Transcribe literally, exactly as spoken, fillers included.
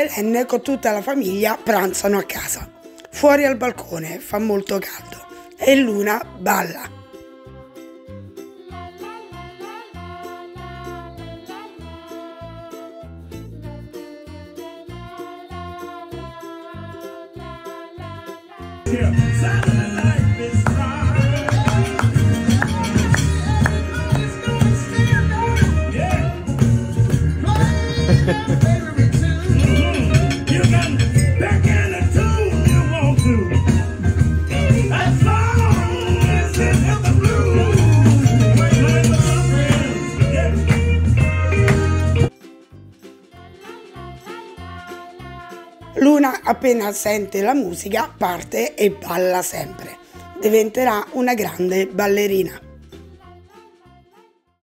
Belen con tutta la famiglia pranzano a casa. Fuori al balcone fa molto caldo e Luna balla. Luna, appena sente la musica, parte e balla sempre. Diventerà una grande ballerina.